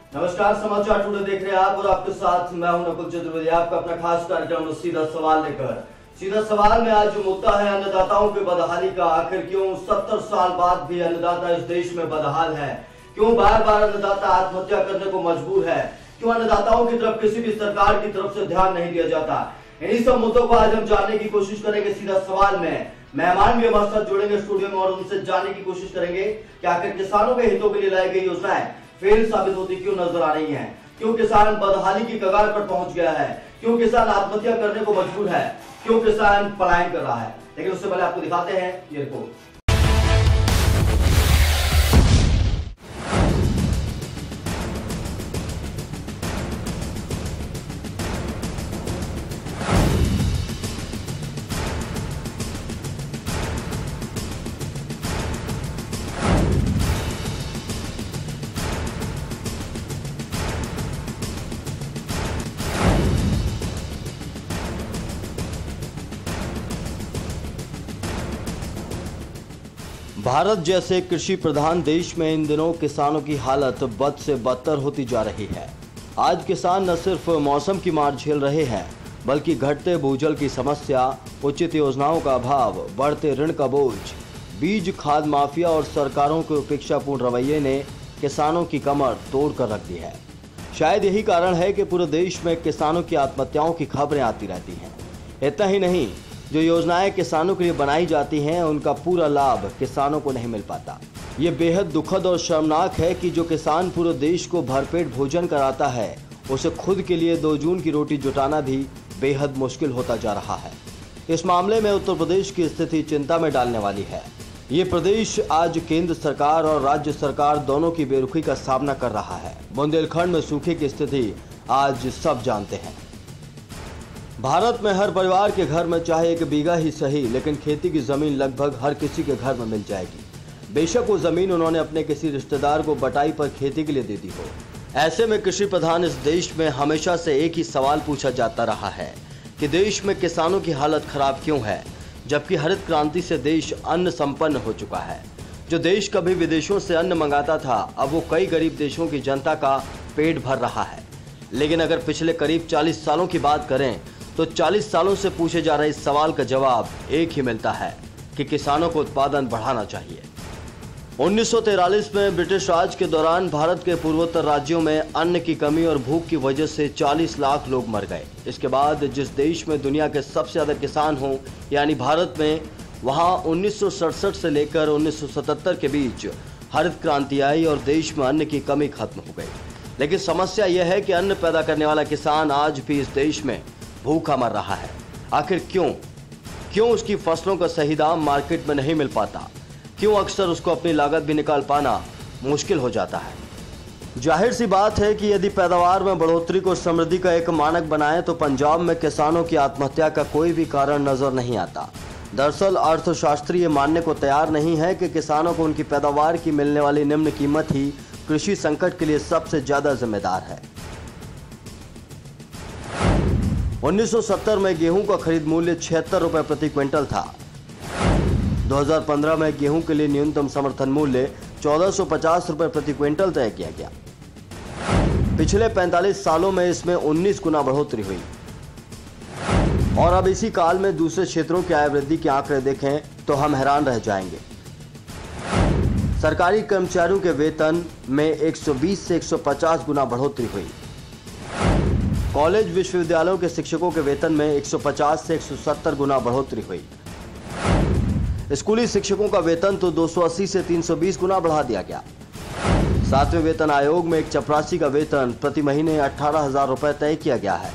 नमस्कार, समाचार टुडे देख रहे हैं आप और आपके साथ मैं हूं नकुल चतुर्वेदी। आपका अपना खास कार्यक्रम सीधा सवाल लेकर। सीधा सवाल में आज जो मुद्दा है अन्नदाताओं की बदहाली का। आखिर क्यों 70 साल बाद भी अन्नदाता इस देश में बदहाल है? क्यों बार बार अन्नदाता आत्महत्या करने को मजबूर है? क्यों अन्नदाताओं की तरफ किसी भी सरकार की तरफ से ध्यान नहीं दिया जाता? इन्हीं सब मुद्दों को आज हम जानने की कोशिश करेंगे सीधा सवाल में। मेहमान भी हमारे साथ जुड़ेंगे स्टूडियो में और उनसे जानने की कोशिश करेंगे कि आखिर किसानों के हितों के लिए लाई गई योजनाएं फेल साबित होती क्यों नजर आ रही हैं? क्यों किसान बदहाली की कगार पर पहुंच गया है? क्यों किसान आत्महत्या करने को मजबूर है? क्यों किसान पलायन कर रहा है? लेकिन उससे पहले आपको दिखाते हैं ये रिपोर्ट। भारत जैसे कृषि प्रधान देश में इन दिनों किसानों की हालत बद से बदतर होती जा रही है। आज किसान न सिर्फ मौसम की मार झेल रहे हैं, बल्कि घटते भूजल की समस्या, उचित योजनाओं का अभाव, बढ़ते ऋण का बोझ, बीज खाद माफिया और सरकारों के उपेक्षापूर्ण रवैये ने किसानों की कमर तोड़ कर रख दी है। शायद यही कारण है कि पूरे देश में किसानों की आत्महत्याओं की खबरें आती रहती हैं। इतना ही नहीं, जो योजनाएं किसानों के लिए बनाई जाती हैं उनका पूरा लाभ किसानों को नहीं मिल पाता। ये बेहद दुखद और शर्मनाक है कि जो किसान पूरे देश को भरपेट भोजन कराता है, उसे खुद के लिए 2 जून की रोटी जुटाना भी बेहद मुश्किल होता जा रहा है। इस मामले में उत्तर प्रदेश की स्थिति चिंता में डालने वाली है। ये प्रदेश आज केंद्र सरकार और राज्य सरकार दोनों की बेरुखी का सामना कर रहा है। बुंदेलखंड में सूखे की स्थिति आज सब जानते हैं। भारत में हर परिवार के घर में चाहे 1 बीघा ही सही, लेकिन खेती की जमीन लगभग हर किसी के घर में मिल जाएगी। बेशक वो जमीन उन्होंने अपने किसी रिश्तेदार को बटाई पर खेती के लिए दे दी हो। ऐसे में कृषि प्रधान इस देश में हमेशा से एक ही सवाल पूछा जाता रहा है कि देश में किसानों की हालत खराब क्यों है, जबकि हरित क्रांति से देश अन्न संपन्न हो चुका है। जो देश कभी विदेशों से अन्न मंगाता था, अब वो कई गरीब देशों की जनता का पेट भर रहा है। लेकिन अगर पिछले करीब 40 सालों की बात करें तो 40 सालों से पूछे जा रहे इस सवाल का जवाब एक ही मिलता है कि किसानों को उत्पादन बढ़ाना चाहिए। 1943 में ब्रिटिश राज के दौरान भारत के पूर्वोत्तर राज्यों में अन्न की कमी और भूख की वजह से 40 लाख लोग मर गए। इसके बाद जिस देश में दुनिया के सबसे ज्यादा किसान हों, यानी भारत में, वहां 1967 से लेकर 1977 के बीच हरित क्रांति आई और देश में अन्न की कमी खत्म हो गई। लेकिन समस्या यह है कि अन्न पैदा करने वाला किसान आज भी इस देश में भूखा मर रहा है। आखिर क्यों उसकी फसलों का सही दाम मार्केट में नहीं मिल पाता? क्यों अक्सर उसको अपनी लागत भी निकाल पाना मुश्किल हो जाता है? जाहिर सी बात है कि यदि पैदावार में बढ़ोतरी को समृद्धि का एक मानक बनाएं तो पंजाब में किसानों की आत्महत्या का कोई भी कारण नजर नहीं आता। दरअसल अर्थशास्त्री ये मानने को तैयार नहीं है कि किसानों को उनकी पैदावार की मिलने वाली निम्न कीमत ही कृषि संकट के लिए सबसे ज्यादा जिम्मेदार है। 1970 में गेहूं का खरीद मूल्य 76 रुपए प्रति क्विंटल था। 2015 में गेहूं के लिए न्यूनतम समर्थन मूल्य 1450 रुपए प्रति क्विंटल तय किया गया। पिछले 45 सालों में इसमें 19 गुना बढ़ोतरी हुई। और अब इसी काल में दूसरे क्षेत्रों की आय वृद्धि के आंकड़े देखें तो हम हैरान रह जाएंगे। सरकारी कर्मचारियों के वेतन में 120 से 150 गुना बढ़ोतरी हुई। कॉलेज विश्वविद्यालयों के शिक्षकों के वेतन में 150 से 170 गुना बढ़ोतरी हुई। स्कूली शिक्षकों का वेतन तो 280 से 320 गुना बढ़ा दिया गया। 7वें वेतन आयोग में एक चपरासी का वेतन प्रति महीने 18,000 रुपए तय किया गया है।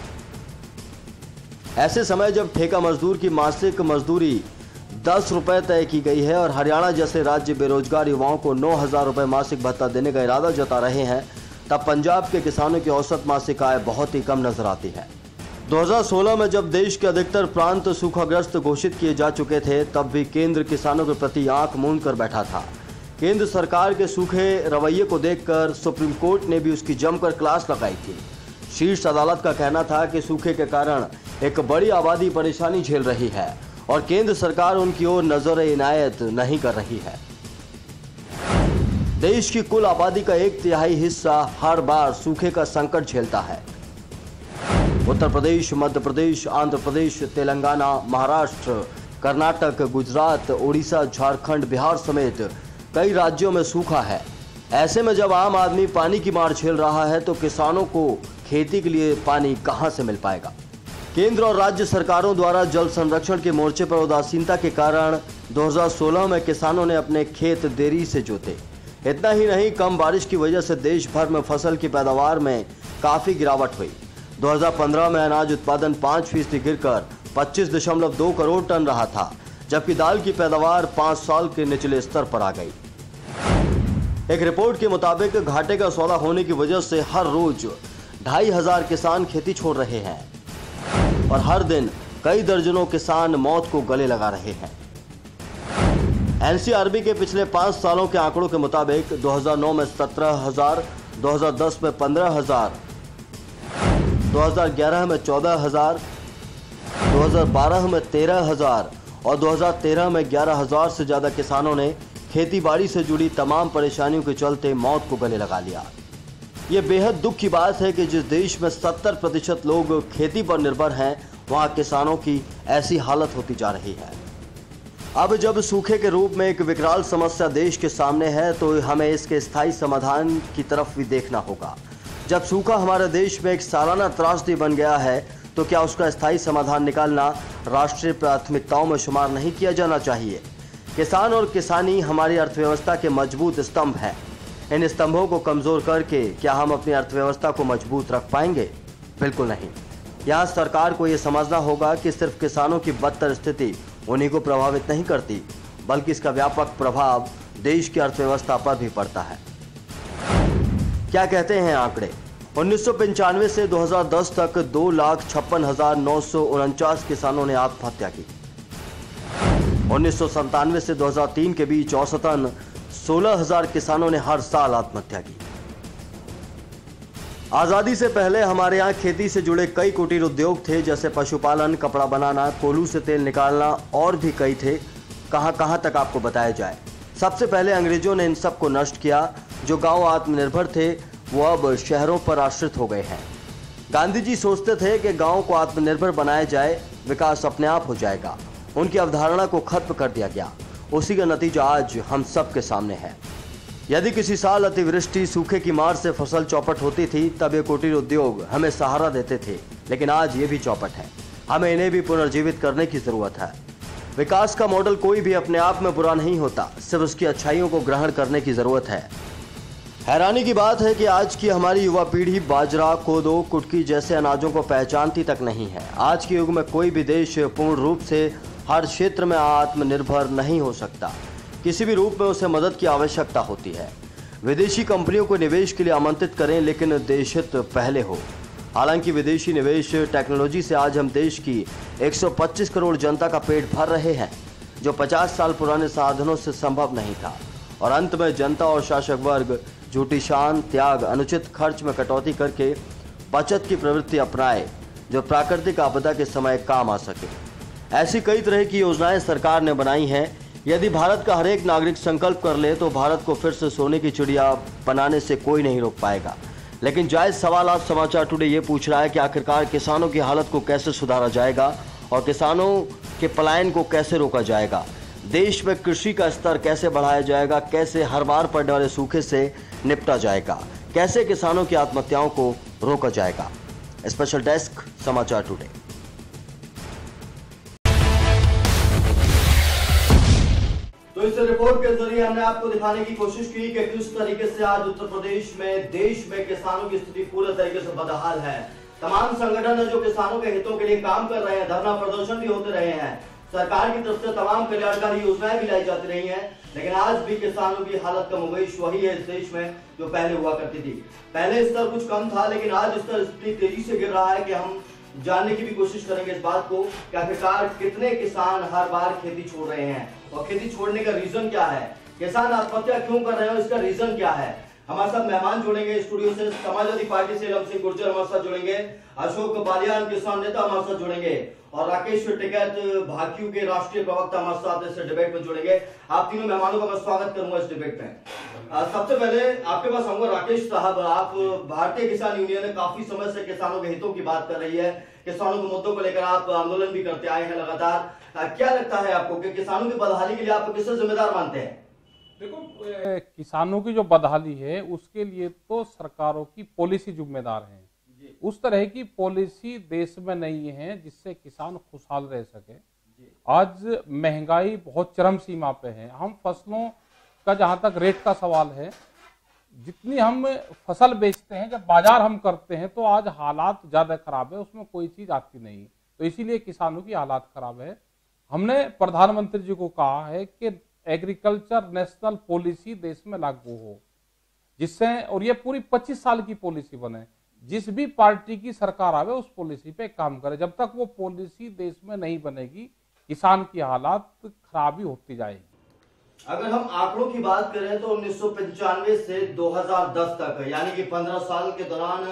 ऐसे समय जब ठेका मजदूर की मासिक मजदूरी 10 रुपए तय की गई है और हरियाणा जैसे राज्य बेरोजगार युवाओं को 9,000 रुपए मासिक भत्ता देने का इरादा जता रहे हैं, तब पंजाब के किसानों की औसत मासिक आय बहुत ही कम नजर आती है। 2016 में जब देश के अधिकतर प्रांत सूखाग्रस्त घोषित किए जा चुके थे, तब भी केंद्र किसानों के प्रति आंख मूंद कर बैठा था। केंद्र सरकार के सूखे रवैये को देखकर सुप्रीम कोर्ट ने भी उसकी जमकर क्लास लगाई थी। शीर्ष अदालत का कहना था कि सूखे के कारण एक बड़ी आबादी परेशानी झेल रही है और केंद्र सरकार उनकी ओर नजर इनायत नहीं कर रही है। देश की कुल आबादी का 1/3 हिस्सा हर बार सूखे का संकट झेलता है। उत्तर प्रदेश, मध्य प्रदेश, आंध्र प्रदेश, तेलंगाना, महाराष्ट्र, कर्नाटक, गुजरात, उड़ीसा, झारखंड, बिहार समेत कई राज्यों में सूखा है। ऐसे में जब आम आदमी पानी की मार झेल रहा है तो किसानों को खेती के लिए पानी कहां से मिल पाएगा। केंद्र और राज्य सरकारों द्वारा जल संरक्षण के मोर्चे पर उदासीनता के कारण 2016 में किसानों ने अपने खेत देरी से जोते। इतना ही नहीं, कम बारिश की वजह से देश भर में फसल की पैदावार में काफी गिरावट हुई। 2015 में अनाज उत्पादन 5% गिरकर 25.2 करोड़ टन रहा था, जबकि दाल की पैदावार 5 साल के निचले स्तर पर आ गई। एक रिपोर्ट के मुताबिक घाटे का सौदा होने की वजह से हर रोज 2,500 किसान खेती छोड़ रहे हैं और हर दिन कई दर्जनों किसान मौत को गले लगा रहे हैं। एनसीआरबी के पिछले 5 सालों के आंकड़ों के मुताबिक 2009 में 17,000, 2010 में 15,000, 2011 में 14,000, 2012 में 13,000 और 2013 में 11,000 से ज्यादा किसानों ने खेतीबाड़ी से जुड़ी तमाम परेशानियों के चलते मौत को गले लगा लिया। ये बेहद दुख की बात है कि जिस देश में 70% लोग खेती पर निर्भर हैं, वहां किसानों की ऐसी हालत होती जा रही है। अब जब सूखे के रूप में एक विकराल समस्या देश के सामने है तो हमें इसके स्थायी समाधान की तरफ भी देखना होगा। जब सूखा हमारे देश में एक सालाना त्रासदी बन गया है तो क्या उसका स्थायी समाधान निकालना राष्ट्रीय प्राथमिकताओं में शुमार नहीं किया जाना चाहिए। किसान और किसानी हमारी अर्थव्यवस्था के मजबूत स्तंभ हैं। इन स्तंभों को कमजोर करके क्या हम अपनी अर्थव्यवस्था को मजबूत रख पाएंगे? बिल्कुल नहीं। यहाँ सरकार को ये समझना होगा कि सिर्फ किसानों की बदतर स्थिति उन्हीं को प्रभावित नहीं करती, बल्कि इसका व्यापक प्रभाव देश की अर्थव्यवस्था पर भी पड़ता है। क्या कहते हैं आंकड़े? 1995 से 2010 तक 2,56,949 किसानों ने आत्महत्या की। 1997 से 2003 के बीच औसतन 16,000 किसानों ने हर साल आत्महत्या की। आजादी से पहले हमारे यहाँ खेती से जुड़े कई कुटीर उद्योग थे, जैसे पशुपालन, कपड़ा बनाना, कोल्हू से तेल निकालना और भी कई थे। कहां तक आपको बताया जाए। सबसे पहले अंग्रेजों ने इन सब को नष्ट किया। जो गांव आत्मनिर्भर थे वो अब शहरों पर आश्रित हो गए हैं। गांधी जी सोचते थे कि गांव को आत्मनिर्भर बनाया जाए, विकास अपने आप हो जाएगा। उनकी अवधारणा को खत्म कर दिया गया। उसी का नतीजा आज हम सब के सामने है। यदि किसी साल अतिवृष्टि, सूखे की मार से फसल चौपट होती थी, तब ये कुटीर उद्योग हमें सहारा देते थे, लेकिन आज ये भी चौपट है। हमें इन्हें भी पुनर्जीवित करने की जरूरत है। विकास का मॉडल कोई भी अपने आप में बुरा नहीं होता, सिर्फ उसकी अच्छाइयों को ग्रहण करने की जरूरत है। हैरानी की बात है कि आज की हमारी युवा पीढ़ी बाजरा, कोदो, कुटकी जैसे अनाजों को पहचानती तक नहीं है। आज के युग में कोई भी देश पूर्ण रूप से हर क्षेत्र में आत्मनिर्भर नहीं हो सकता। किसी भी रूप में उसे मदद की आवश्यकता होती है। विदेशी कंपनियों को निवेश के लिए आमंत्रित करें, लेकिन देश हित पहले हो। हालांकि विदेशी निवेश टेक्नोलॉजी से आज हम देश की 125 करोड़ जनता का पेट भर रहे हैं, जो 50 साल पुराने साधनों से संभव नहीं था। और अंत में जनता और शासक वर्ग झूठी शान, त्याग, अनुचित खर्च में कटौती करके बचत की प्रवृत्ति अपनाए, जो प्राकृतिक आपदा के समय काम आ सके। ऐसी कई तरह की योजनाएं सरकार ने बनाई हैं। यदि भारत का हर एक नागरिक संकल्प कर ले तो भारत को फिर से सोने की चिड़िया बनाने से कोई नहीं रोक पाएगा। लेकिन जायज सवाल आज समाचार टुडे ये पूछ रहा है कि आखिरकार किसानों की हालत को कैसे सुधारा जाएगा और किसानों के पलायन को कैसे रोका जाएगा। देश में कृषि का स्तर कैसे बढ़ाया जाएगा, कैसे हर बार पड़ने वाले सूखे से निपटा जाएगा, कैसे किसानों की आत्महत्याओं को रोका जाएगा। स्पेशल डेस्क समाचार टुडे। तो इस रिपोर्ट के जरिए हमने आपको दिखाने की कोशिश की कि किस तरीके से आज उत्तर प्रदेश में, देश में किसानों की स्थिति पूरे तरीके से बदहाल है। तमाम संगठन है जो किसानों के हितों के लिए काम कर रहे हैं, धरना प्रदर्शन भी होते रहे हैं, सरकार की तरफ से तमाम कल्याणकारी योजनाएं भी लाई जाती रही हैं, लेकिन आज भी किसानों की हालत कमोबेश वही है इस देश में जो पहले हुआ करती थी। पहले स्तर कुछ कम था, लेकिन आज स्तर इतनी तेजी से गिर रहा है कि हम जानने की भी कोशिश करेंगे इस बात को कि आखिरकार कितने किसान हर बार खेती छोड़ रहे हैं और खेती छोड़ने का रीजन क्या है, किसान आत्महत्या क्यों कर रहे हैं, इसका रीजन क्या है। हमारे साथ मेहमान जुड़ेंगे स्टूडियो से, समाजवादी पार्टी से इलम सिंह गुर्जर हमारे साथ जुड़ेंगे, अशोक बालियान किसान नेता हमारे साथ जुड़ेंगे और राकेश टिकैत भाकियू के राष्ट्रीय प्रवक्ता हमारे साथ इस डिबेट में जुड़ेंगे। आप तीनों मेहमानों का मैं स्वागत करूंगा इस डिबेट में। सबसे पहले आपके पास आऊंगा राकेश साहब, आप भारतीय किसान यूनियन काफी समय से किसानों के हितों की बात कर रही है, किसानों के मुद्दों को लेकर आप आंदोलन भी करते आए हैं लगातार। क्या लगता है आपको कि किसानों की बदहाली के लिए आप किसे जिम्मेदार मानते हैं? देखो, किसानों की जो बदहाली है उसके लिए तो सरकारों की पॉलिसी जिम्मेदार है। उस तरह की पॉलिसी देश में नहीं है जिससे किसान खुशहाल रह सके। आज महंगाई बहुत चरम सीमा पे है। हम फसलों का जहां तक रेट का सवाल है, जितनी हम फसल बेचते हैं, जब बाजार हम करते हैं तो आज हालात ज्यादा खराब है, उसमें कोई चीज आती नहीं, तो इसीलिए किसानों की हालात खराब है। हमने प्रधानमंत्री जी को कहा है कि एग्रीकल्चर नेशनल पॉलिसी देश में लागू हो, जिससे, और ये पूरी 25 साल की पॉलिसी बने, जिस भी पार्टी की सरकार आवे उस पॉलिसी पे काम करे। जब तक वो पॉलिसी देश में नहीं बनेगी, किसान की हालात खराबी होती जाएगी। अगर हम आंकड़ों की बात करें तो 1995 से 2010 तक यानी कि 15 साल के दौरान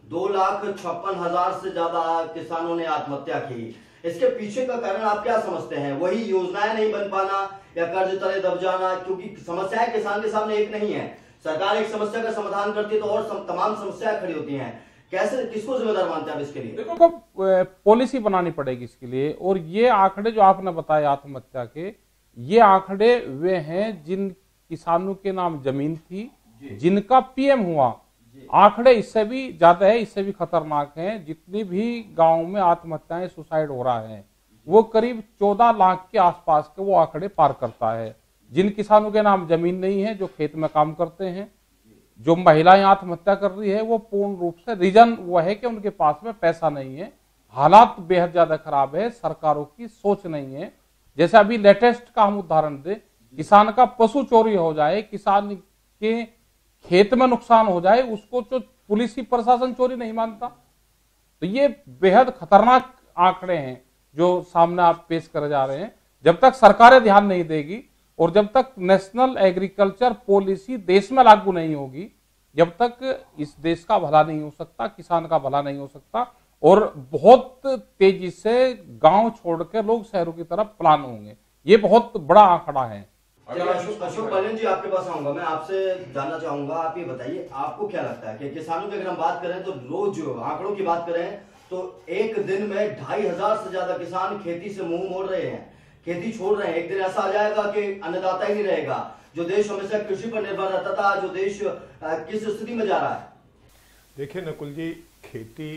2,56,000 से ज्यादा किसानों ने आत्महत्या की। इसके पीछे का कारण आप क्या समझते हैं? वही योजनाएं नहीं बन पाना या कर्ज तले दब जाना? क्योंकि समस्याएं किसान के सामने एक नहीं है, सरकार एक समस्या का समाधान करती है तो और तमाम समस्याएं खड़ी होती हैं। कैसे, किसको जिम्मेदार मानते हैं आप इसके लिए? देखो, पॉलिसी बनानी पड़ेगी इसके लिए। और ये आंकड़े जो आपने बताए आत्महत्या के, ये आंकड़े वे हैं जिन किसानों के नाम जमीन थी, जिनका पीएम हुआ। आंकड़े इससे भी ज्यादा है, इससे भी खतरनाक हैं। जितनी भी गांव में आत्महत्याएं, सुसाइड हो रहा है, वो करीब 14 लाख के आसपास के वो आंकड़े पार करता है। जिन किसानों के नाम जमीन नहीं है, जो खेत में काम करते हैं, जो महिलाएं आत्महत्या कर रही है, वो पूर्ण रूप से रीजन वो है कि उनके पास में पैसा नहीं है, हालात बेहद ज्यादा खराब है, सरकारों की सोच नहीं है। जैसे अभी लेटेस्ट का हम उदाहरण दें, किसान का पशु चोरी हो जाए, किसान के खेत में नुकसान हो जाए, उसको तो पुलिस की प्रशासन चोरी नहीं मानता। तो ये बेहद खतरनाक आंकड़े हैं जो सामने आप पेश कर जा रहे हैं। जब तक सरकारें ध्यान नहीं देगी और जब तक नेशनल एग्रीकल्चर पॉलिसी देश में लागू नहीं होगी, जब तक इस देश का भला नहीं हो सकता, किसान का भला नहीं हो सकता, और बहुत तेजी से गांव छोड़कर लोग शहरों की तरफ पलायन होंगे। ये बहुत बड़ा आंकड़ा है। अशोक बालियान जी, आपके पास आऊंगा। मैं आपसे जानना चाहूंगा, आप ये बताइए, आपको क्या लगता है कि किसानों की अगर हम बात करें तो रोज आंकड़ों की बात करें तो एक दिन में 2,500 से ज्यादा किसान खेती से मुंह मोड़ रहे हैं, खेती छोड़ रहे हैं। एक दिन ऐसा आ जाएगा कि अन्नदाता ही नहीं रहेगा। जो देश हमेशा कृषि पर निर्भर रहता था, जो देश किस स्थिति में जा रहा है? देखिए नकुल जी, खेती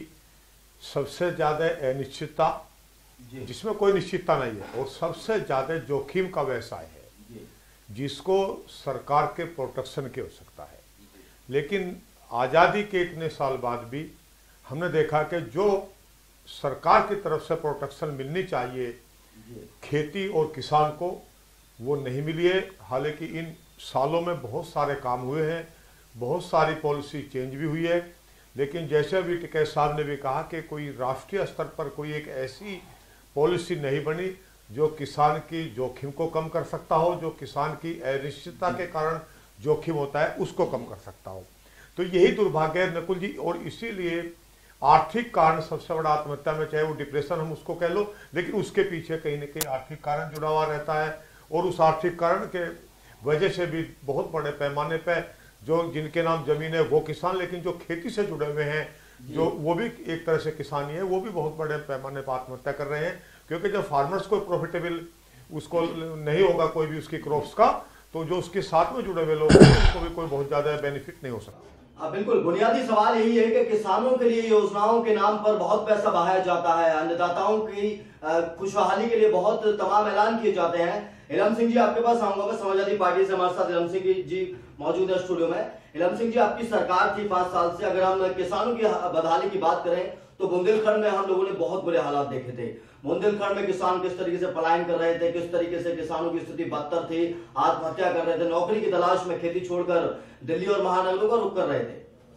सबसे ज्यादा अनिश्चितता, जिसमें कोई निश्चितता नहीं है, और सबसे ज्यादा जोखिम का व्यवसाय है जिसको सरकार के प्रोटेक्शन की आवश्यकता है। लेकिन आज़ादी के इतने साल बाद भी हमने देखा कि जो सरकार की तरफ से प्रोटेक्शन मिलनी चाहिए खेती और किसान को, वो नहीं मिली है। हालांकि इन सालों में बहुत सारे काम हुए हैं, बहुत सारी पॉलिसी चेंज भी हुई है, लेकिन जैसे अभी टिकैत साहब ने भी कहा कि कोई राष्ट्रीय स्तर पर कोई एक ऐसी पॉलिसी नहीं बनी जो किसान की जोखिम को कम कर सकता हो, जो किसान की अनिश्चितता के कारण जोखिम होता है उसको कम कर सकता हो। तो यही दुर्भाग्य है नकुल जी। और इसीलिए आर्थिक कारण सबसे बड़ा आत्महत्या में, चाहे वो डिप्रेशन हम उसको कह लो, लेकिन उसके पीछे कहीं ना कहीं आर्थिक कारण जुड़ा हुआ रहता है। और उस आर्थिक कारण के वजह से भी बहुत बड़े पैमाने पर जो जिनके नाम जमीन है वो किसान, लेकिन जो खेती से जुड़े हुए हैं, जो वो भी एक तरह से किसानी है, वो भी बहुत बड़े पैमाने पर आत्महत्या कर रहे हैं। क्योंकि जब फार्मर्स को प्रॉफिटेबल उसको नहीं होगा कोई भी उसकी क्रॉप्स का, तो जो उसके साथ में जुड़े हुए लोग हैं उनको भी कोई बहुत ज्यादा बेनिफिट नहीं हो सकता। बिल्कुल, बुनियादी सवाल यही है कि किसानों के लिए योजनाओं के नाम पर बहुत पैसा बहाया जाता है, अन्नदाताओं की खुशहाली के लिए बहुत तमाम ऐलान किए जाते हैं। इलम सिंह जी, आपके पास आऊंगा मैं। समाजवादी पार्टी से हमारे साथ इलम सिंह जी मौजूद है स्टूडियो में। इलम सिंह जी, आपकी सरकार थी 5 साल से। अगर हम किसानों की बदहाली की बात करें तो बुंदेलखंड में हम लोगों ने बहुत बुरे हालात देखे थे। बुंदेलखंड में किसान किस तरीके से पलायन कर रहे थे, किस तरीके से किसानों की स्थिति बदतर थी, आत्महत्या कर रहे थे, नौकरी की तलाश में खेती छोड़कर दिल्ली और महानगरों का रुख कर रहे थे।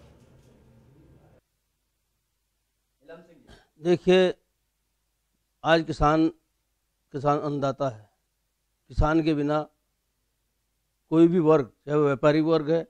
देखिए, आज किसान अन्नदाता है। किसान के बिना कोई भी वर्ग, चाहे वो व्यापारी वर्ग है,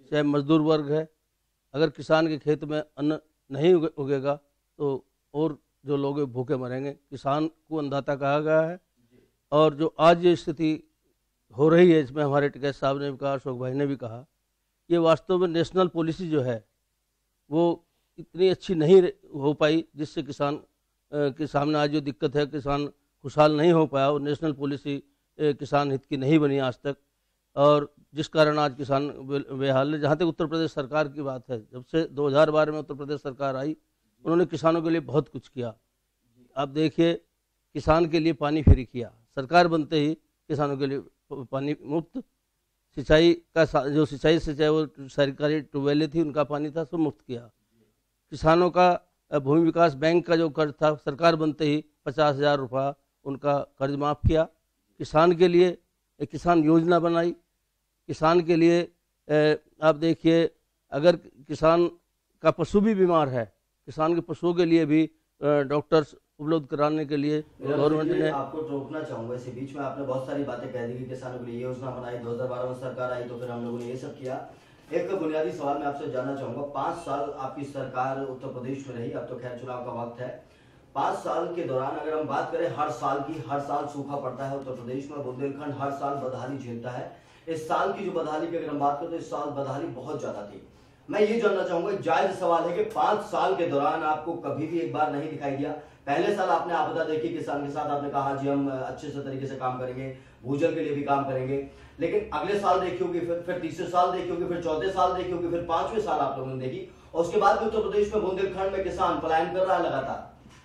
चाहे मजदूर वर्ग है। अगर किसान के खेत में अन्न नहीं उगेगा तो और जो लोग भूखे मरेंगे। किसान को अन्नदाता कहा गया है। और जो आज ये स्थिति हो रही है, इसमें हमारे टिकैत साहब ने भी कहा, अशोक भाई ने भी कहा, ये वास्तव में नेशनल पॉलिसी जो है वो इतनी अच्छी नहीं हो पाई, जिससे किसान के सामने आज जो दिक्कत है, किसान खुशहाल नहीं हो पाया। और नेशनल पॉलिसी किसान हित की नहीं बनी आज तक, और जिस कारण आज किसान बेहाल है। जहाँ तक उत्तर प्रदेश सरकार की बात है, जब से 2012 में उत्तर प्रदेश सरकार आई, उन्होंने किसानों के लिए बहुत कुछ किया। आप देखिए, किसान के लिए पानी फ्री किया, सरकार बनते ही किसानों के लिए पानी मुफ्त, सिंचाई का जो सिंचाई से चाहे वो सरकारी ट्यूबवेलें थी उनका पानी था, सब मुफ्त किया। किसानों का भूमि विकास बैंक का जो कर्ज था, सरकार बनते ही 50,000 रुपया उनका कर्ज माफ़ किया। किसान के लिए एक किसान योजना बनाई। किसान के लिए आप देखिए, अगर किसान का पशु भी बीमार है, किसान के पशुओं के लिए भी डॉक्टर्स उपलब्ध कराने के लिए गवर्नमेंट ने। आपको रोकना चाहूंगा इसी बीच में, आपने बहुत सारी बातें कह दी कि किसानों के लिए योजना बनाई, 2012 में सरकार आई तो फिर हम लोगों ने ये सब किया। एक बुनियादी सवाल मैं आपसे जानना चाहूंगा, 5 साल आपकी सरकार उत्तर प्रदेश में रही, अब तो खैर चुनाव का वक्त है। 5 साल के दौरान अगर हम बात करें हर साल की, हर साल सूखा पड़ता है उत्तर प्रदेश में, बुंदेलखंड हर साल बदहाली झेलता है। इस साल की जो बदहाली की अगर हम बात करें तो इस साल बदहाली बहुत ज्यादा थी। मैं ये जानना चाहूंगा, जायज सवाल है कि 5 साल के दौरान आपको कभी भी एक बार नहीं दिखाई दिया। पहले साल आपने आपदा देखी किसान के साथ, आपने कहा जी हम अच्छे से तरीके से काम करेंगे, भूजल के लिए भी काम करेंगे, लेकिन अगले साल देखी होगी, फिर तीसरे साल देखी होगी, फिर चौथे साल देखी होगी, फिर 5वें साल आप लोगों ने देखी, और उसके बाद भी उत्तर प्रदेश में बुंदेलखंड में किसान पलायन कर रहा है लगातार।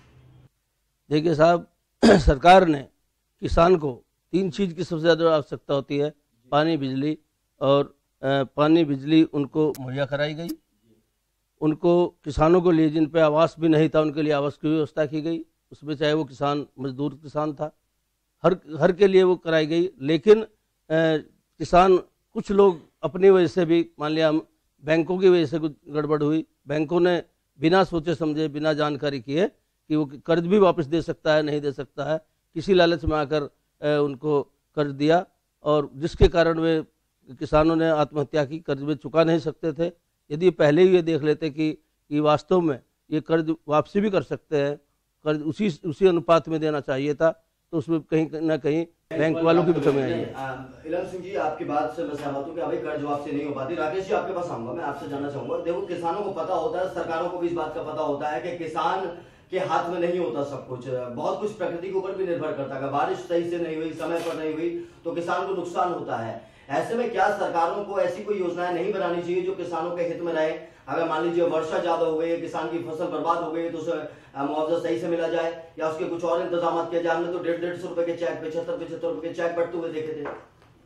देखिए साहब, सरकार ने किसान को 3 चीज़ की सबसे ज़्यादा आवश्यकता होती है, पानी, बिजली। और पानी बिजली उनको मुहैया कराई गई। उनको किसानों के लिए जिन पे आवास भी नहीं था, उनके लिए आवास की व्यवस्था की गई। उसमें चाहे वो किसान मजदूर किसान था, हर के लिए वो कराई गई। लेकिन किसान, कुछ लोग अपनी वजह से भी, मान लिया बैंकों की वजह से कुछ गड़बड़ हुई, बैंकों ने बिना सोचे समझे, बिना जानकारी किए कि वो कर्ज भी वापस दे सकता है, नहीं दे सकता है, किसी लालच में आकर उनको कर्ज दिया, और जिसके कारण वे किसानों ने आत्महत्या की। कर्ज वे चुका नहीं सकते थे। यदि पहले ही ये देख लेते कि वास्तव में ये कर्ज वापसी भी कर सकते हैं, कर्ज उसी अनुपात में देना चाहिए था, तो उसमें कहीं ना कहीं बैंक वालों की भी कमी आई है। इलन सिंह जी, आपकी बात से मैं सहमत हूँ कि अभी कर्ज वापसी नहीं हो पाती। राकेश जी, आपके पास आऊंगा, मैं आपसे जानना चाहूंगा, देखो किसानों को पता होता है, सरकारों को भी इस बात का पता होता है कि किसान के हाथ में नहीं होता सब कुछ, बहुत कुछ प्रकृति के ऊपर भी निर्भर करता है। बारिश सही से नहीं हुई, समय पर नहीं हुई, तो किसान को नुकसान होता है। ऐसे में क्या सरकारों को ऐसी कोई योजनाएं नहीं बनानी चाहिए जो किसानों के हित में रहे? अगर मान लीजिए वर्षा ज्यादा हो गई, किसान की फसल बर्बाद हो गई, तो उसे मुआवजा सही से मिला जाए, या उसके कुछ और इंतजाम किया जाए। हमने तो 150 रुपए के चेक, 75 रुपए के चेक बढ़ते हुए देखे थे।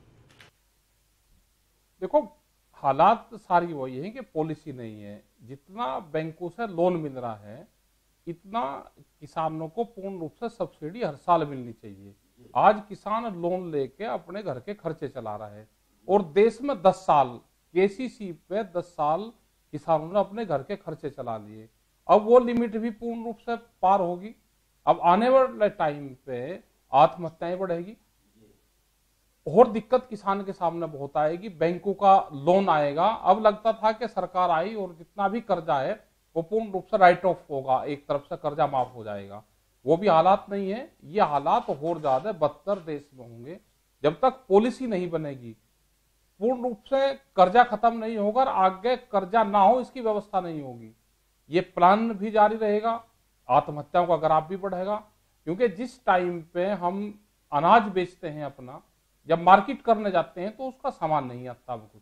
देखो, हालात सारी वही है कि पॉलिसी नहीं है। जितना बैंकों से लोन मिल रहा है, इतना किसानों को पूर्ण रूप से सब्सिडी हर साल मिलनी चाहिए। आज किसान लोन लेके अपने घर के खर्चे चला रहा है, और देश में 10 साल केसीसी पे 10 साल किसानों ने अपने घर के खर्चे चला लिए। अब वो लिमिट भी पूर्ण रूप से पार होगी। अब आने वाले टाइम पे आत्महत्याएं बढ़ेगी, और दिक्कत किसान के सामने बहुत आएगी। बैंकों का लोन आएगा। अब लगता था कि सरकार आई और जितना भी कर्जा है वो पूर्ण रूप से राइट ऑफ होगा, एक तरफ से कर्जा माफ हो जाएगा। वो भी हालात नहीं है। ये हालात और ज्यादा बदतर देश में होंगे जब तक पॉलिसी नहीं बनेगी, पूर्ण रूप से कर्जा खत्म नहीं होगा और आगे कर्जा ना हो इसकी व्यवस्था नहीं होगी। ये प्लान भी जारी रहेगा, आत्महत्याओं का ग्राफ भी बढ़ेगा। क्योंकि जिस टाइम पे हम अनाज बेचते हैं अपना, जब मार्केट करने जाते हैं तो उसका सामान नहीं आता। कुछ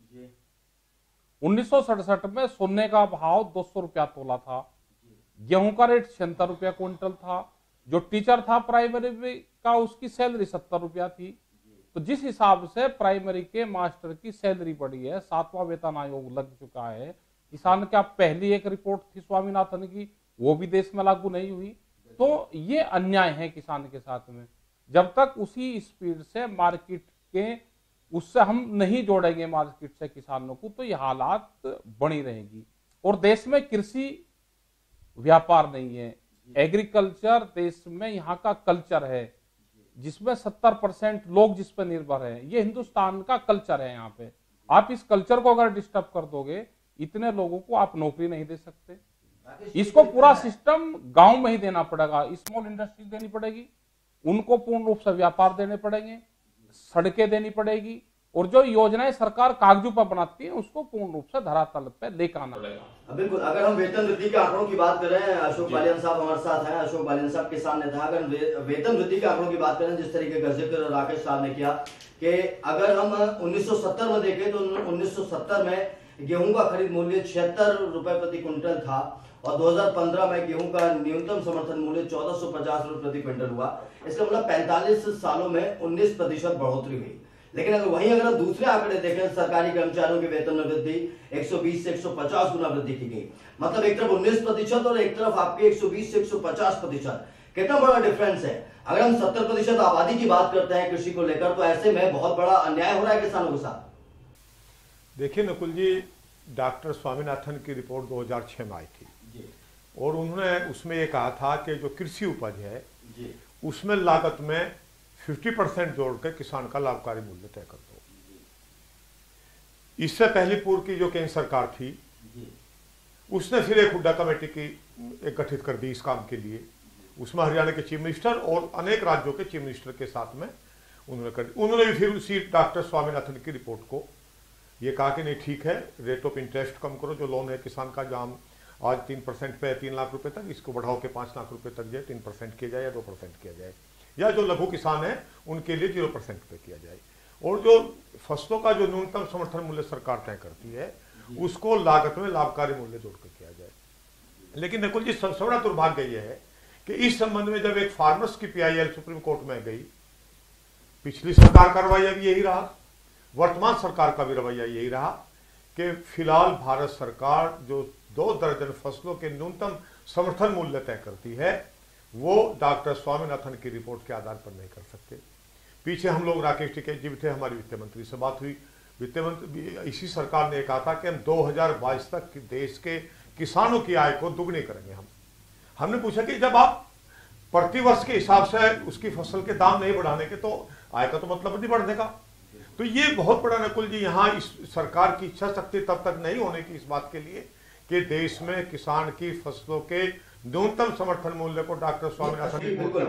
1967 में सोने का भाव 200 रुपया तोला था, गेहूं का रेट 76 रुपया क्विंटल था, जो टीचर था प्राइमरी का उसकी सैलरी 70 रुपया थी। तो जिस हिसाब से प्राइमरी के मास्टर की सैलरी बढ़ी है, 7वां वेतन आयोग लग चुका है। किसान का पहली एक रिपोर्ट थी स्वामीनाथन की, वो भी देश में लागू नहीं हुई। तो ये अन्याय है किसान के साथ में। जब तक उसी स्पीड से मार्केट के उससे हम नहीं जोड़ेंगे मार्केट से किसानों को, तो ये हालात बनी रहेगी। और देश में कृषि व्यापार नहीं है, एग्रीकल्चर देश में यहाँ का कल्चर है, जिसमें 70% लोग जिस पर निर्भर है। ये हिंदुस्तान का कल्चर है यहाँ पे। आप इस कल्चर को अगर डिस्टर्ब कर दोगे, इतने लोगों को आप नौकरी नहीं दे सकते। इसको पूरा सिस्टम गांव में ही देना पड़ेगा, स्मॉल इंडस्ट्री देनी पड़ेगी, उनको पूर्ण रूप से व्यापार देने पड़ेंगे, सड़कें देनी पड़ेगी, और जो योजनाएं सरकार कागजों पर बनाती है उसको पूर्ण रूप से धरातल पे लेकर आना पड़ेगा। बिल्कुल। अगर हम वेतन वृद्धि के आंकड़ों की बात करें, अशोक बालियान साहब हमारे साथ हैं। अशोक बालियान साहब किसान नेता। अगर वेतन वृद्धि के आंकड़ों की बात करें, जिस तरीके का जिक्र राकेश साहब ने किया कि अगर हम 1970 में देखें तो 1970 में गेहूं का खरीद मूल्य 76 रुपए प्रति क्विंटल था और 2015 में गेहूं का न्यूनतम समर्थन मूल्य 1450 रुपए प्रति क्विंटल हुआ। इसका मतलब 45 सालों में 19% बढ़ोतरी हुई। लेकिन अगर हम दूसरे आंकड़े देखें, सरकारी कर्मचारियों के वेतन में वृद्धि 120 से 150 गुना वृद्धि की गई। मतलब एक तरफ 19% और एक तरफ आपके 120 से 150%। कितना बड़ा डिफरेंस है। अगर हम 70% आबादी की बात करते हैं कृषि को लेकर, तो ऐसे में बहुत बड़ा अन्याय हो रहा है किसानों के साथ। देखिए नकुल जी, डॉक्टर स्वामीनाथन की रिपोर्ट 2006 में आई थी और उन्होंने उसमें ये कहा था कि जो कृषि उपज है उसमें लागत में 50% जोड़ के किसान का लाभकारी मूल्य तय कर दो। इससे पहली पूर्व की जो केंद्र सरकार थी उसने फिर एक हुड्डा कमेटी की गठित कर दी इस काम के लिए। उसमें हरियाणा के चीफ मिनिस्टर और अनेक राज्यों के चीफ मिनिस्टर के साथ में उन्होंने भी फिर उसी डॉक्टर स्वामीनाथन की रिपोर्ट को ये कहा कि नहीं ठीक है, रेट ऑफ इंटरेस्ट कम करो, जो लोन है किसान का जहाँ आज 3% पे 3 लाख रुपए तक, इसको बढ़ाओ के 5 लाख रुपए तक जाए 3% किया जाए या 2% किया जाए, या जो लघु किसान है उनके लिए 0% पे किया जाए। और जो फसलों का जो न्यूनतम समर्थन मूल्य सरकार तय करती है उसको लागत में लाभकारी मूल्य जोड़कर किया जाए। लेकिन नकुल जी, सबसे बड़ा दुर्भाग्य यह है कि इस संबंध में जब एक फार्मर्स की PIL सुप्रीम कोर्ट में गई, पिछली सरकार का रवैया भी यही रहा, वर्तमान सरकार का भी रवैया यही रहा कि फिलहाल भारत सरकार जो 2 दर्जन फसलों के न्यूनतम समर्थन मूल्य तय करती है वो डॉक्टर स्वामीनाथन की रिपोर्ट के आधार पर नहीं कर सकते। पीछे हम लोग राकेश टिकैत जी थे, हमारी वित्त मंत्री से बात हुई, वित्त मंत्री इसी सरकार ने कहा था कि हम 2022 तक देश के किसानों की आय को दुगनी करेंगे। हमने पूछा कि जब आप प्रति वर्ष के हिसाब से उसकी फसल के दाम नहीं बढ़ाने के तो आय का तो मतलब नहीं बढ़ने का। तो ये बहुत बड़ा नकुल जी यहाँ इस सरकार की इच्छा शक्ति तब तक नहीं होने की इस बात के लिए कि देश में किसान की फसलों के न्यूनतम समर्थन मूल्य को डॉक्टर स्वामीनाथन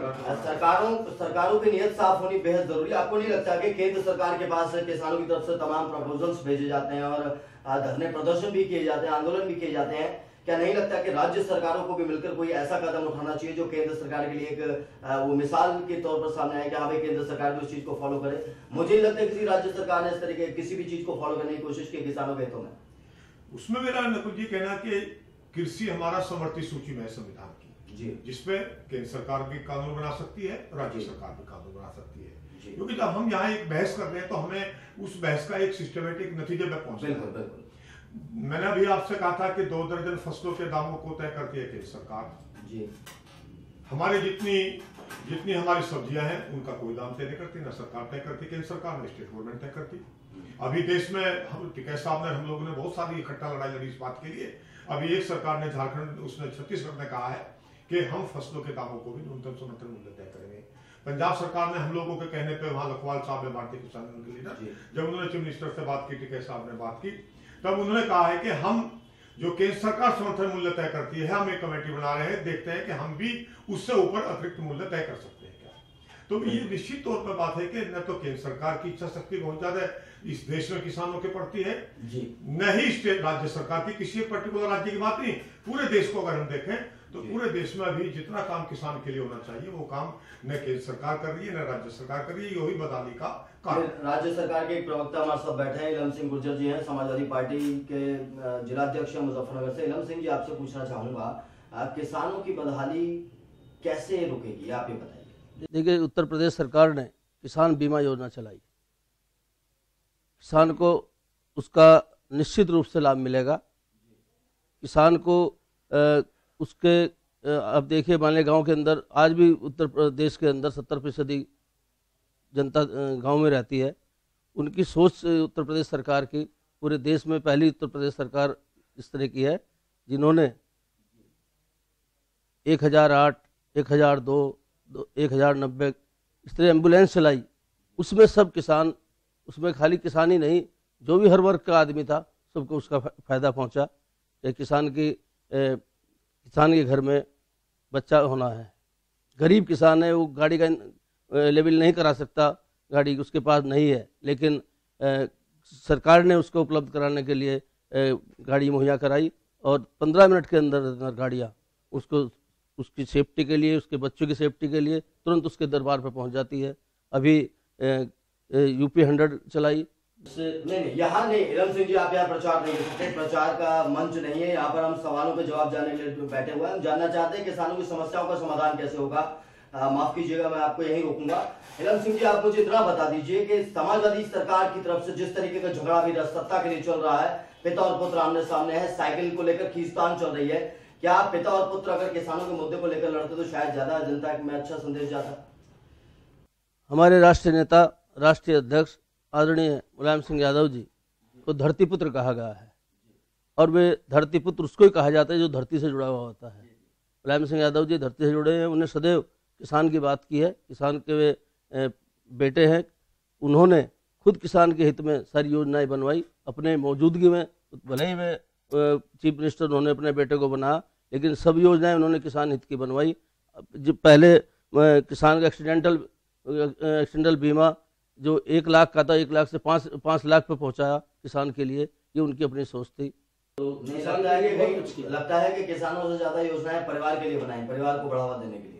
सरकारों की नियत साफ होनी बेहद जरूरी। आपको नहीं लगता कि केंद्र सरकार के पास किसानों की तरफ से तमाम प्रपोजल्स भेजे जाते हैं और धरने प्रदर्शन भी किए जाते हैं, आंदोलन भी किए जाते हैं? क्या नहीं लगता कि राज्य सरकारों को भी मिलकर कोई ऐसा कदम उठाना चाहिए जो केंद्र सरकार के लिए एक वो मिसाल के तौर पर सामने आए कि हाँ भाई केंद्र सरकार भी उस चीज को फॉलो करे? मुझे नहीं लगता किसी राज्य सरकार ने इस तरीके किसी भी चीज को फॉलो करने की कोशिश की किसानों के हितों में। उसमें मेरा नकुल जी कहना कि कृषि हमारा समवर्ती सूची में है संविधान की, जिसपे केंद्र सरकार भी कानून बना सकती है, राज्य सरकार भी कानून बना सकती है। क्योंकि जब हम यहाँ एक बहस कर रहे हैं तो हमें उस बहस का एक सिस्टमेटिक नतीजे में पहुंचना है। मैंने अभी आपसे कहा था कि 2 दर्जन फसलों के दामों को तय करती है केंद्र सरकार। हमारे जितनी हमारी सब्जियां हैं उनका कोई दाम तय नहीं करती, ना सरकार तय करती, केंद्र सरकार ने स्टेट गवर्नमेंट तय करती। अभी देश में हम टिकैत साहब ने हम लोगों ने बहुत सारी इकट्ठा लड़ाई लड़ी इस बात के लिए। अभी एक सरकार ने झारखंड उसने छत्तीसगढ़ में कहा है कि हम फसलों के दामों को भी न्यूनतम समर्थन मूल्य तय करेंगे। पंजाब सरकार ने हम लोगों के कहने पे वहां लखवाल साहब ने, भारतीय किसान यूनियन के लीडर, जब उन्होंने चीफ मिनिस्टर से बात की, टिकैत साहब ने बात की, तब उन्होंने कहा है कि हम जो केंद्र सरकार समर्थन मूल्य तय करती है हम एक कमेटी बना रहे हैं, देखते हैं कि हम भी उससे ऊपर अतिरिक्त मूल्य तय कर सकते हैं क्या। तो ये निश्चित तौर पर बात है कि न तो केंद्र सरकार की इच्छा शक्ति बहुत ज्यादा इस देश में किसानों के प्रति है, न ही स्टेट राज्य सरकार की, किसी एक पर्टिकुलर राज्य की बात नहीं, पूरे देश को अगर हम देखें तो पूरे देश में अभी जितना काम किसान के लिए होना चाहिए वो काम न केंद्र सरकार कर रही है न राज्य सरकार कर रही है। यही बदलाने का काम। राज्य सरकार के एक प्रवक्ता हमारे साथ बैठे हैं, इलम सिंह गुर्जर जी हैं, समाजवादी पार्टी के जिलाध्यक्ष मुजफ्फरनगर से। इलम सिंह जी, आपसे पूछना चाहूंगा, किसानों की बदहाली कैसे रुकेगी, आप ये बताइए। देखिए, उत्तर प्रदेश सरकार ने किसान बीमा योजना चलाई, किसान को उसका निश्चित रूप से लाभ मिलेगा। किसान को उसके अब देखिए, मान लें गाँव के अंदर आज भी उत्तर प्रदेश के अंदर 70% जनता गांव में रहती है। उनकी सोच उत्तर प्रदेश सरकार की, पूरे देश में पहली उत्तर प्रदेश सरकार इस तरह की है जिन्होंने 1008, 1002, 1090 इस तरह एम्बुलेंस चलाई। उसमें सब किसान, उसमें खाली किसान ही नहीं, जो भी हर वर्ग का आदमी था सबको उसका फायदा पहुंचा। किसान के घर में बच्चा होना है, गरीब किसान है, वो गाड़ी का लेवल नहीं करा सकता, गाड़ी उसके पास नहीं है, लेकिन सरकार ने उसको उपलब्ध कराने के लिए गाड़ी मुहैया कराई और 15 मिनट के अंदर गाड़ियाँ उसको उसकी सेफ्टी के लिए, उसके बच्चों की सेफ्टी के लिए तुरंत उसके दरबार पर पहुंच जाती है। अभी यूपी 100 चलाई। नहीं, यहाँ नहीं इरम सिंह जी, आप यहाँ प्रचार नहीं कर सकते, प्रचार का मंच नहीं है। यहाँ पर हम सवालों के जवाब जानने के लिए बैठे हुए हैं। हम जानना चाहते हैं किसानों की समस्याओं का समाधान कैसे होगा। माफ कीजिएगा, मैं आपको यहीं रोकूंगा। इरम सिंह जी, आप मुझे इतना बता दीजिए कि समाजवादी सरकार की तरफ से जिस तरीके का झगड़ा भी सत्ता के लिए चल रहा है, पिता और पुत्र आमने सामने है, साइकिल को लेकर खींचतान चल रही है, क्या पिता और पुत्र अगर किसानों के मुद्दे को लेकर लड़ते तो शायद ज्यादा जनता में अच्छा संदेश जाता? हमारे राष्ट्रीय नेता, राष्ट्रीय अध्यक्ष आदरणीय मुलायम सिंह यादव जी को धरती पुत्र कहा गया है और वे धरती पुत्र उसको ही कहा जाता है जो धरती से जुड़ा हुआ होता है। मुलायम सिंह यादव जी धरती से जुड़े हैं, उन्हें सदैव किसान की बात की है, किसान के वे बेटे हैं। उन्होंने खुद किसान के हित में सारी योजनाएं बनवाई अपने मौजूदगी में, भले ही वे चीफ मिनिस्टर उन्होंने अपने बेटे को बनाया, लेकिन सब योजनाएं उन्होंने किसान हित की बनवाई। जो पहले किसान का एक्सीडेंटल बीमा जो 1 लाख का था, 1 लाख से 5 लाख पे पहुंचाया किसान के लिए, ये उनकी अपनी सोच थी। तो लगता है कि किसानों से ज्यादा योजनाएं परिवार के लिए बनाई, परिवार को बढ़ावा देने के लिए।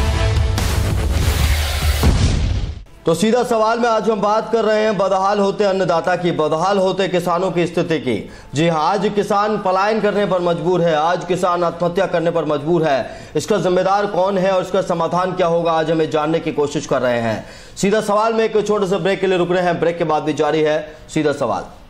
तो सीधा सवाल में आज हम बात कर रहे हैं बदहाल होते अन्नदाता की, बदहाल होते किसानों की स्थिति की। जी हाँ, आज किसान पलायन करने पर मजबूर है, आज किसान आत्महत्या करने पर मजबूर है। इसका जिम्मेदार कौन है और इसका समाधान क्या होगा, आज हमें जानने की कोशिश कर रहे हैं। सीधा सवाल में एक छोटे से ब्रेक के लिए रुक रहे हैं, ब्रेक के बाद भी जारी है सीधा सवाल।